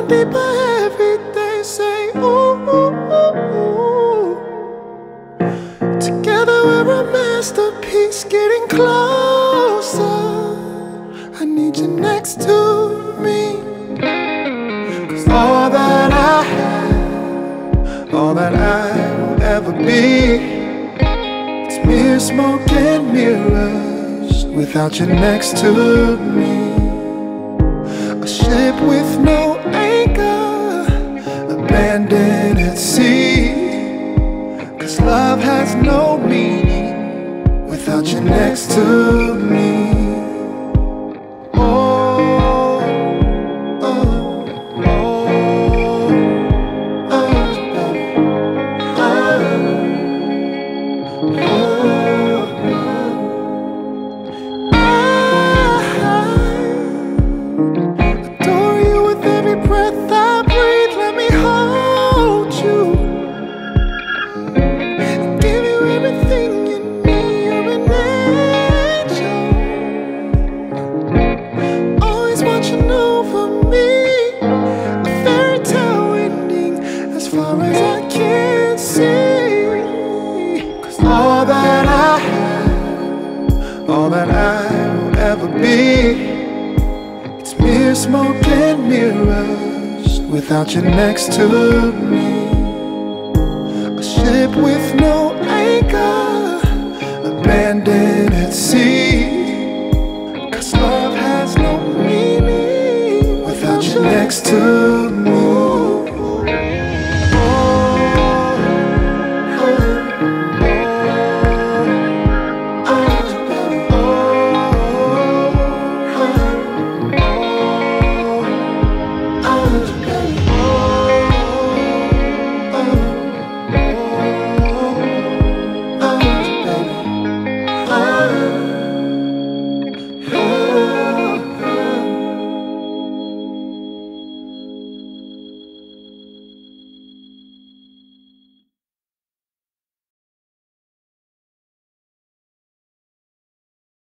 falling deeper every day. Say ooh, ooh, ooh, ooh. Together we're a masterpiece, getting closer. I need you next to me. 'Cause all that I have, all that I will ever be, it's mere smoke and mirrors without you next to me. A ship with no anchor, abandoned at sea. 'Cause love has no meaning without you next to me. All that I have, all that I will ever be, it's mere smoke and mirrors without you next to me. A ship with no anchor, abandoned at sea. 'Cause love has no meaning without you next to me.